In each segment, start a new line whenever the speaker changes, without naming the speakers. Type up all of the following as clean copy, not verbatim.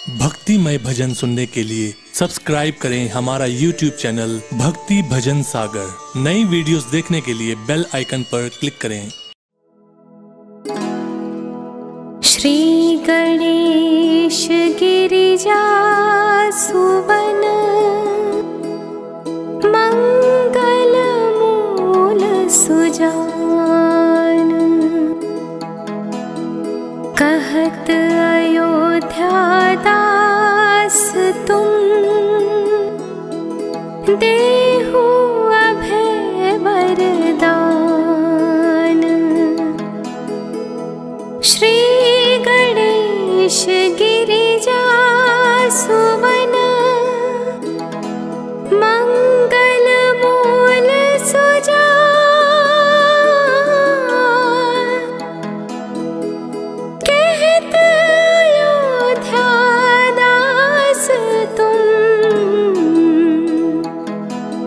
भक्तिमय भजन सुनने के लिए सब्सक्राइब करें हमारा YouTube चैनल भक्ति भजन सागर। नई वीडियोस देखने के लिए बेल आइकन पर क्लिक करें।
श्री गणेश गिरिजा सुवन मंगल मूल सुजान, कहत अयोध्या दास तुम देहु अभय वरदान। श्री गणेश गिरिजा सुवन मंगल मूल सुजान, कहत अयोध्या दास तुम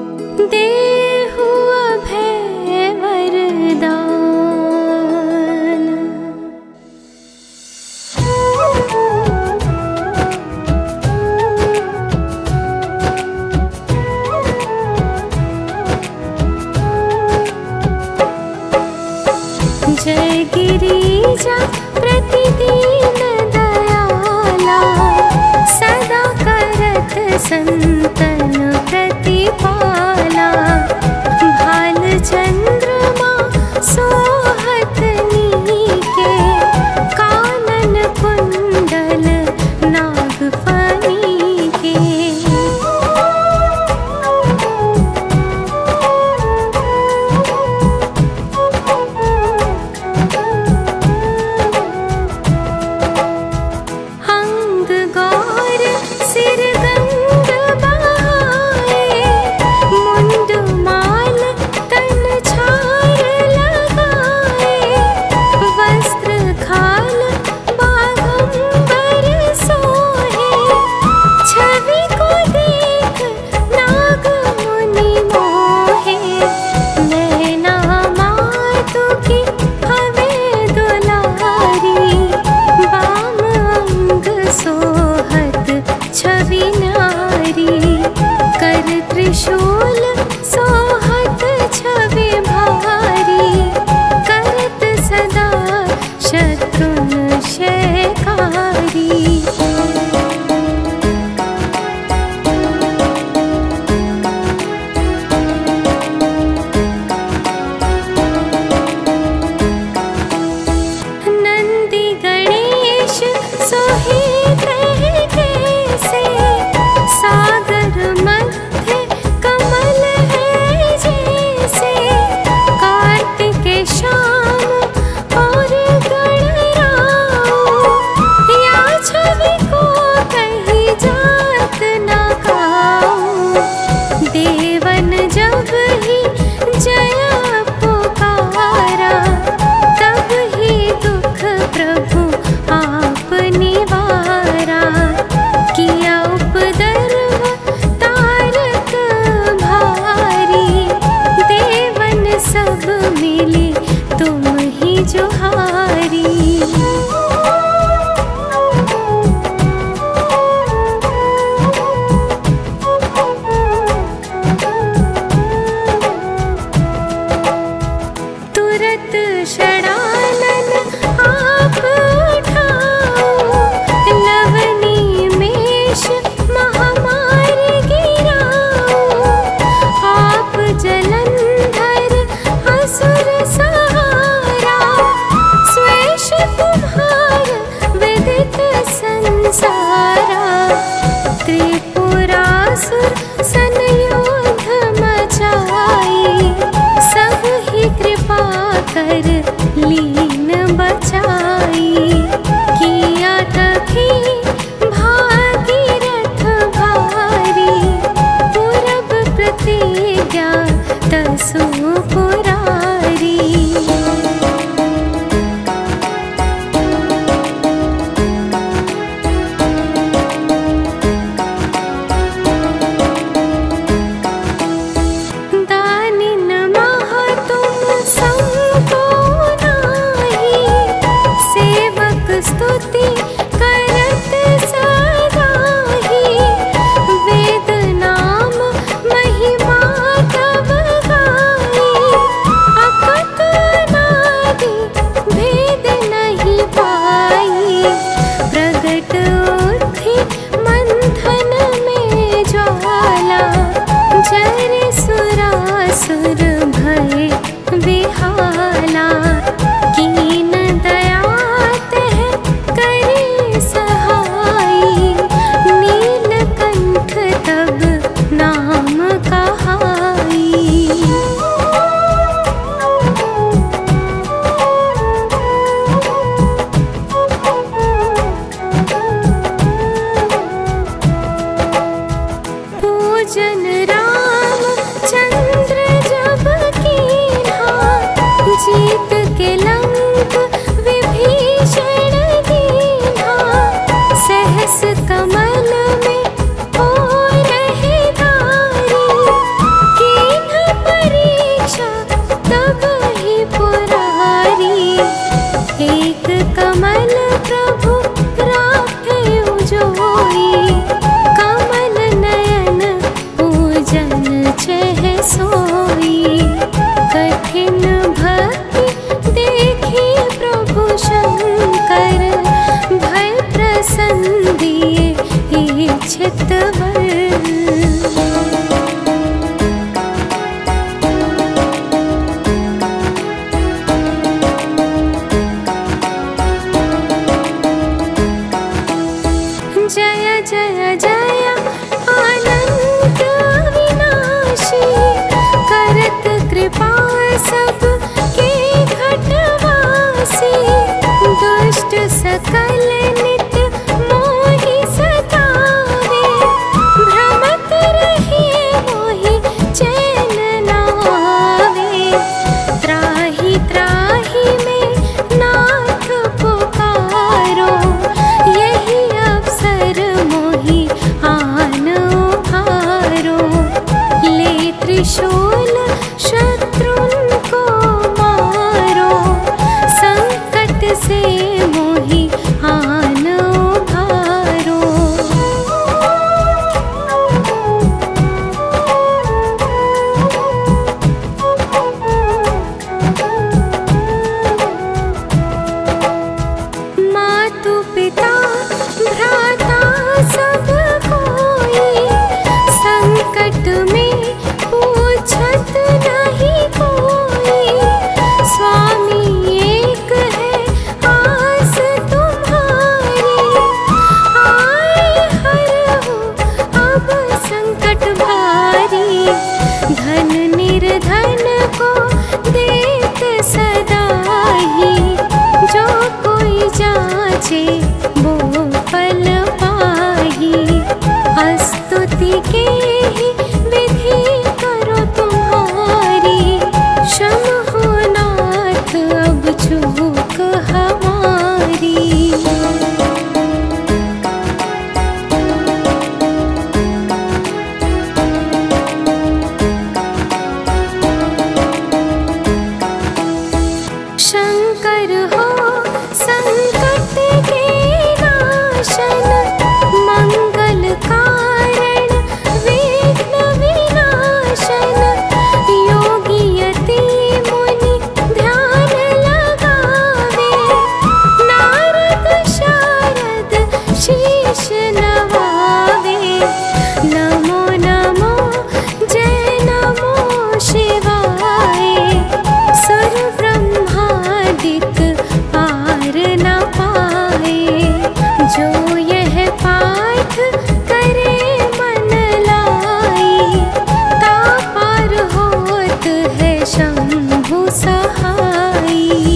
कमल में हो रहे धारी, कीन्ह परीक्षा तब ही पुरारी। एक कमल प्रभु राखे उजोई, कमल नयन पूजन चह सोई। कठिन भक्ति देखी प्रभु शंकर, भय प्रसन्न दिए इच्छित वर। जय जय जय अनंत अविनाशी, करत कृपा सब के घटवासी। दुष्ट सकल नित मोहि सतावे, भ्रमत रहे मोहि चैन न आवे। त्राहि त्राहि में नाथ पुकारो, यही अवसर मोहि आन उभारो। ले त्रिशूल शत्रुन को मारो, संकट से मोहि आन उभारो। मातु पिता भ्राता सब कोई, संकट में पूछत नहीं कोई। स्वामी एक है आस तुम्हारी, आए हरहु अब संकट भारी। धन निर्धन को देत सदाई, जो कोई जाचे वो फल पाही। स्तुति के ही विधि करो तुम्हारी, क्षम हो नाथ अब चूक हमारी। शंकर हो संकट के नाशन, मंगल कारण विघ्न विनाशन। योगी यति मुनि ध्यान लगावे, नारद शारद शीश नवावे। नमो नमो जय नमो शिवाय, सुर ब्रह्मादिक पार न पाए। जो यह पाठ करे मन लाई, ता पार होत है शंभु सहाई।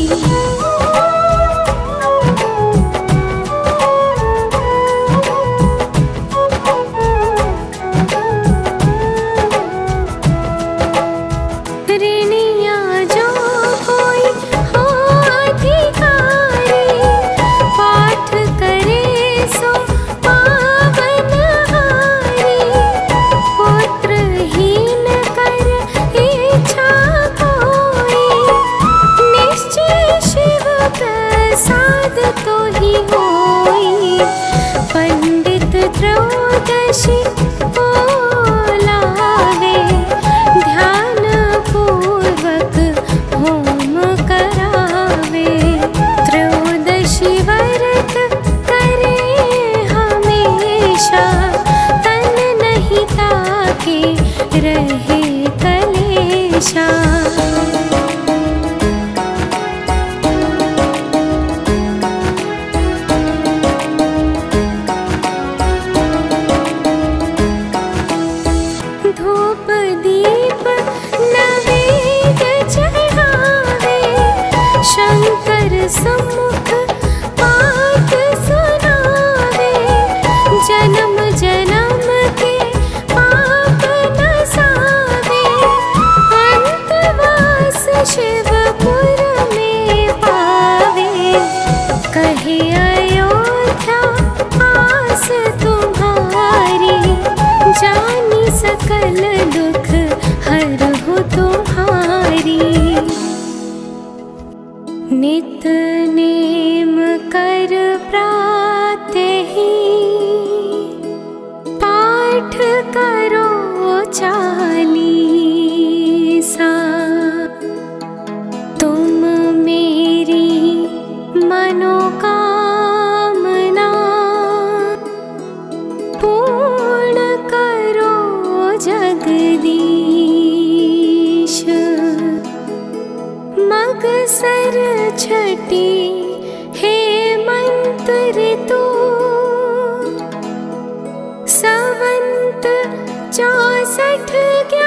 ऋणिया जो कोई हो अधिकारी, पाठ करे सो पावन हारी। पुत्रहीन कर इच्छा कोई, निश्चय शिव प्रसाद तो ही होई। पंडित त्रयोदशी को लावे, ध्यान पूर्वक होम करावे। त्रयोदशी व्रत करे हमेशा, तन नहीं ताके रहे कलेशा। 64